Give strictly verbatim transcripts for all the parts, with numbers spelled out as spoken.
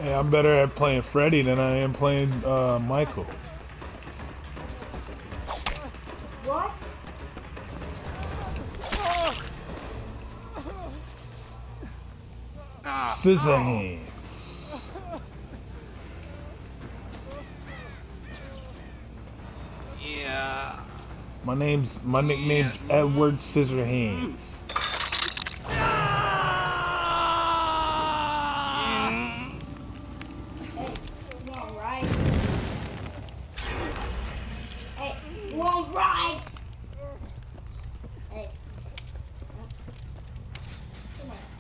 Hey, I'm better at playing Freddy than I am playing uh, Michael. What? Scissor hands. Yeah. My name's my nickname's Edward Scissorhands. Hey, you want to ride? Hey, you want to ride? Hey. Come on.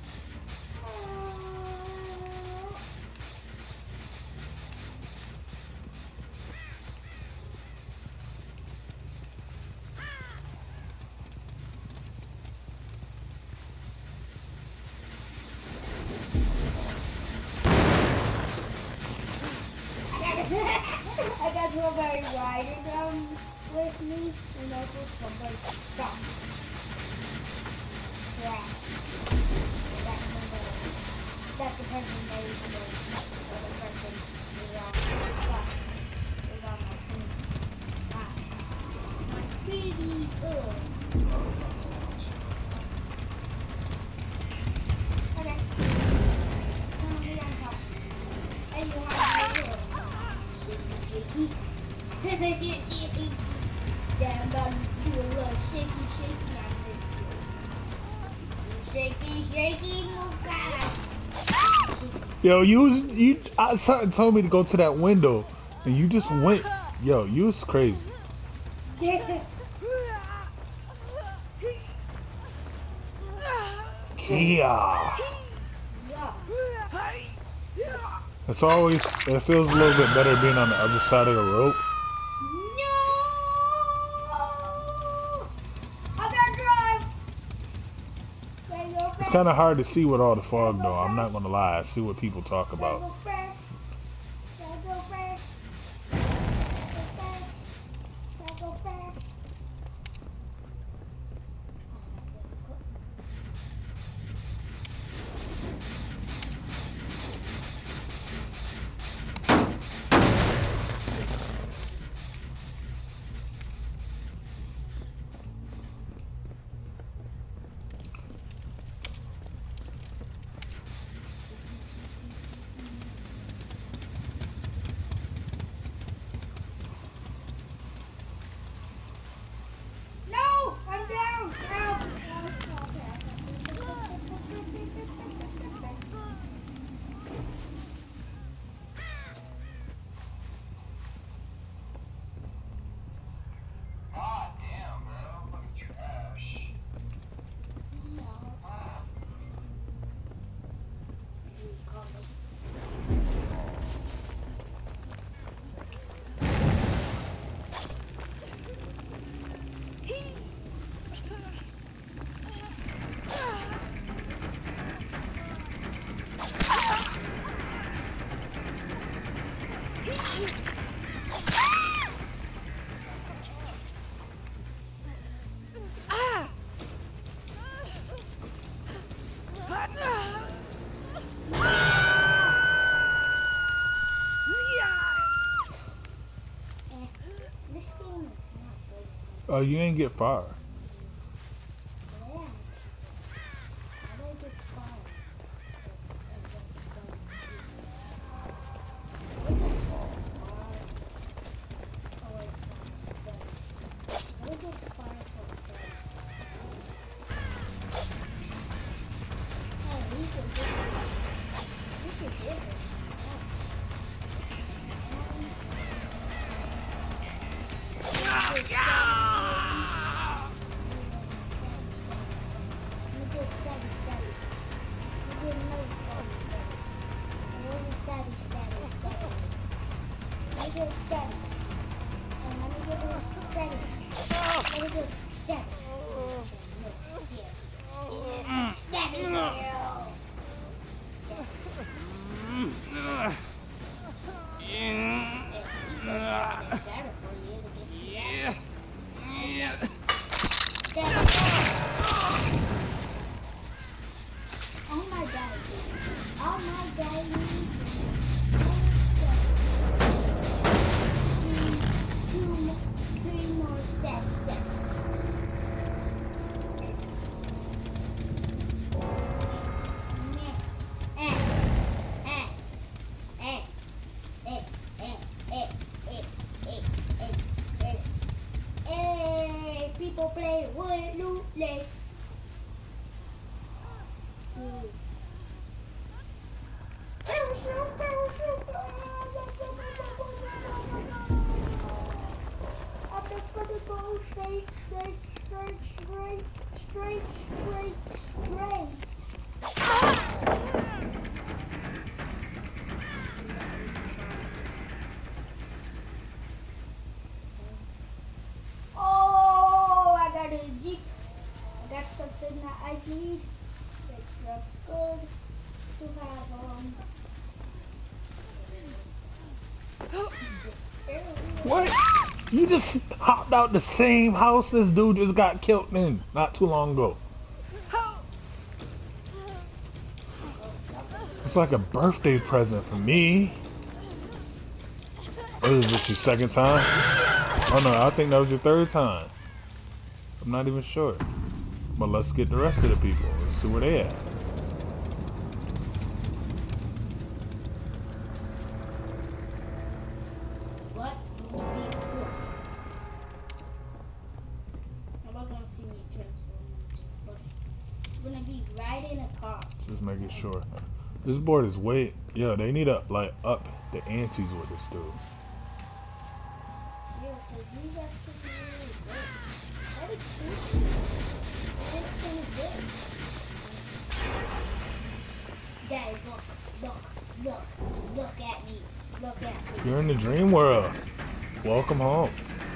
I got somebody riding um, with me, and also somebody stuck. Yeah. That's somebody. That's the person that is the other person is on stuck. Is on my phone. Ah. My speedy. Ugh. Okay. Come me on top. Hey, you want to do it? Shaky, shaky, shaky. Yeah, I'm about to do a little shaky, shaky on this. Shaky, shaky, move back. Yo, you was, you I, something told me to go to that window, and you just went. Yo, you was crazy. Yeah. It's always, it feels a little bit better being on the other side of the rope. No! I gotta drive! Gotta go It's fast. kind of hard to see with all the fog though, I'm not gonna lie. I see what people talk Gotta about. go fast. Gotta go fast. Gotta go fast. Gotta go fast. No! I'm down! Help! Ah, damn, bro. Fucking trash. Oh, you ain't get far. Oh my god. Oh my god. Absolutely. Parachute, parachute. I'm just gonna go straight, straight, straight, straight, straight, straight, straight. Oh, I got a Jeep. I got something that I need. It's just good to have um. What? You just hopped out the same house this dude just got killed in not too long ago. It's like a birthday present for me. What is this, your second time? Oh no, I think that was your third time. I'm not even sure. But let's get the rest of the people. Let's see where they at. What? I'm not gonna see me transform. I'm gonna be right in a car. Just making sure. This board is way, yeah, they need to like up the antes with this dude. Yeah, because he's actually really good. What is this? This thing is good. Guys, look, look, look, look at me. Look at me. You're in the dream world. Welcome home.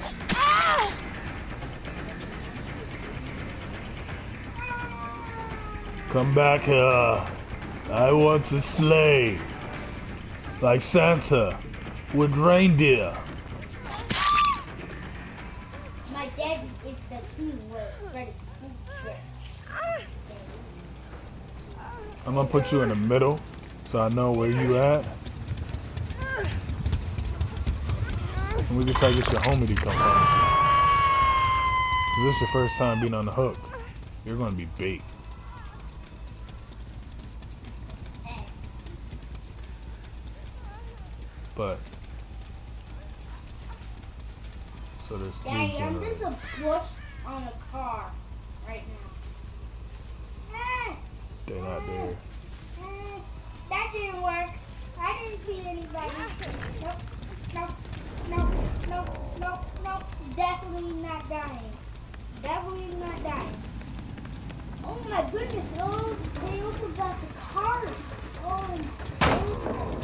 Come back here. I want to slay. Like Santa with reindeer. My daddy is the king word. Freddy Krueger. I'm gonna put you in the middle so I know where you at. And we can try to get your homie to come home. Cause this is your first time being on the hook. You're gonna be bait. But so there's three Daddy, I'm generators. just a bush on a car right now. Ah, They're not there. ah, that didn't work. I didn't see anybody. Nope, nope, nope, nope, nope, nope. Definitely not dying. Definitely not dying. Oh my goodness, oh, they also got the cars. Oh, oh.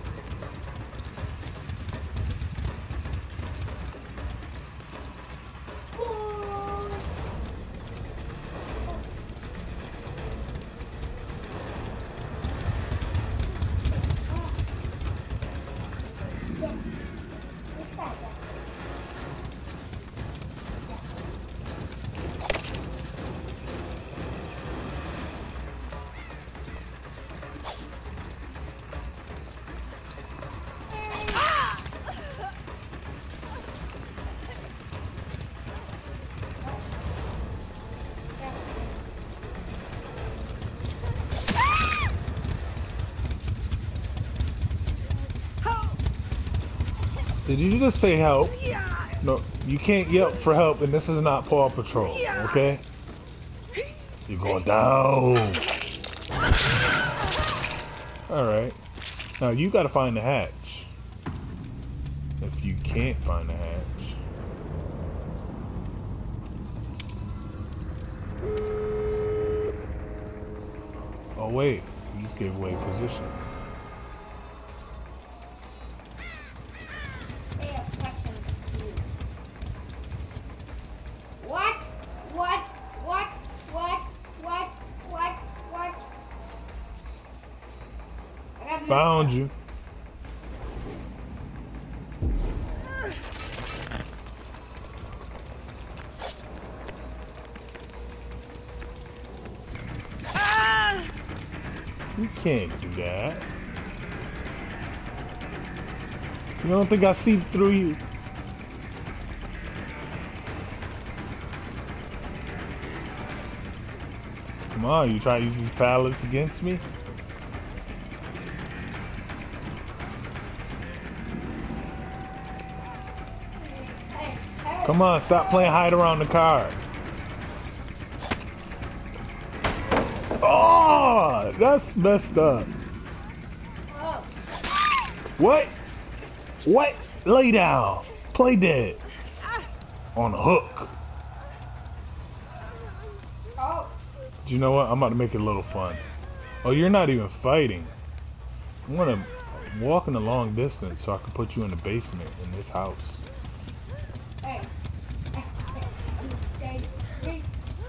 Did you just say help? No, you can't yelp for help, and this is not Paw Patrol, okay? You're going down. Alright. Now you gotta find the hatch. If you can't find the hatch. Oh wait, you just gave away position. What? What? What? What? What? What? What? I got Found you. You can't do that. You don't think I see through you? Come on, you try to use these pallets against me? Come on, stop playing hide around the car. Oh, that's messed up. Oh. What? What? Lay down. Play dead. On a hook. Oh. Do you know what? I'm about to make it a little fun. Oh, you're not even fighting. I'm gonna walk in a long distance so I can put you in the basement in this house. Hey. Hey, hey.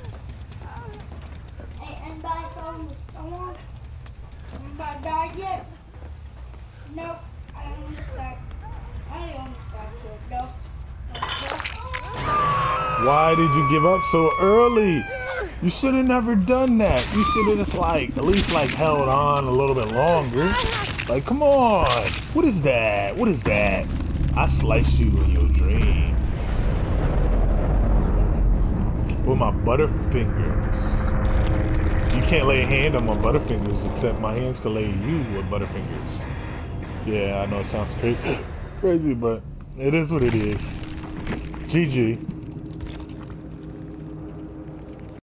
Hey, anybody from the storm? Anybody died yet? Nope. I don't understand. I don't understand it. Nope. Why did you give up so early? You should have never done that. You should have just like, at least like held on a little bit longer. Like, come on. What is that? What is that? I sliced you in your dream. With my butterfingers. You can't lay a hand on my butterfingers except my hands can lay you with butterfingers. Yeah, I know it sounds crazy, crazy, but it is what it is. G G.